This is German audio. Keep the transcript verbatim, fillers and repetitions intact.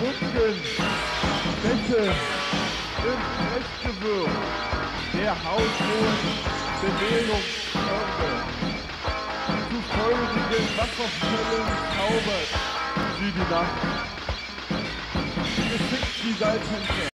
Rücken, Bette im Rechtsgewirr der haushohen Bewegung fördert. Zu feurigen Wasserfällen zaubert sie die Nacht. Geschickt die Seiltänzer.